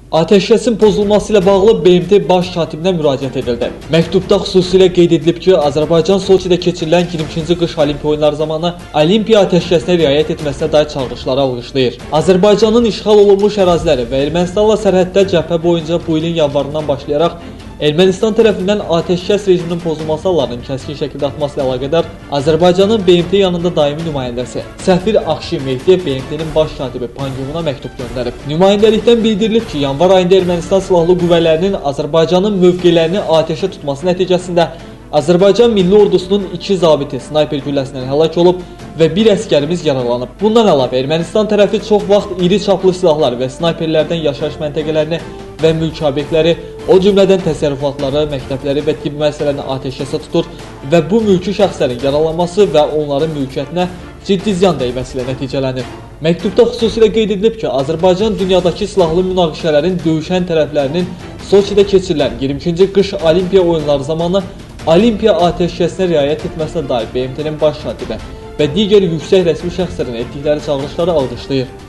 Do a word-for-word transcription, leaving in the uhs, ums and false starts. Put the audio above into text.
Atəşkəsin pozulması ilə bağlı B M T baş katibinə müraciət edildi. Məktubda xüsusilə qeyd edilib ki, Azərbaycan Soçidə keçirilən iyirmi ikinci qış Olimpiya oyunları zamanı Olimpiya atəşkəsinə riayət etməsinə dair çağırışlara alqışlayır. Azərbaycanın işğal olunmuş əraziləri və Ermənistanla sərhəddə cəbhə boyunca bu ilin yanvarından başlayaraq Ermənistan tərəfindən atəşkəs rejiminin pozulması hallarının kəskin şəkildə artması ilə əlaqədar Azərbaycanın B M T yanında daimi nümayəndəsi Səfir Akşin Mehdiyev B M T-nin baş katibi Pan Ki-mun'a məktub göndərib. Nümayəndəlikdən bildirilib ki, yanvar ayında Ermənistan silahlı qüvvələrinin Azərbaycanın mövqelərini atəşə tutması nəticəsində Azərbaycan Milli Ordusunun iki zabiti snayper gülləsindən həlak olub və bir əsgərimiz yaralanıb. Bundan əlavə Ermənistan tərəfi çox vaxt iri çaplı silahlar və snayperlərdən yaşayış məntəqələrini və mülki obyektləri, o cümlədən təsərrüfatları, məktəbləri və tibb müəssisələrini atəşkəsə tutur və bu mülki şəxslərin yaralanması və onların mülkiyyətinə ciddi ziyan dəyməsi ilə nəticələnir. Məktubda xüsusilə qeyd edilib ki, Azərbaycan dünyadakı silahlı münaqişələrin döyüşən tərəflərinin Soçidə keçirilən iyirmi ikinci qış Olimpiya oyunları zamanı Olimpiya atəşkəsinə riayət etməsinə dair B M T-nin baş katibi və digər yüksək rəsmi şəxslərin etdikləri çağırışları alqışlayır.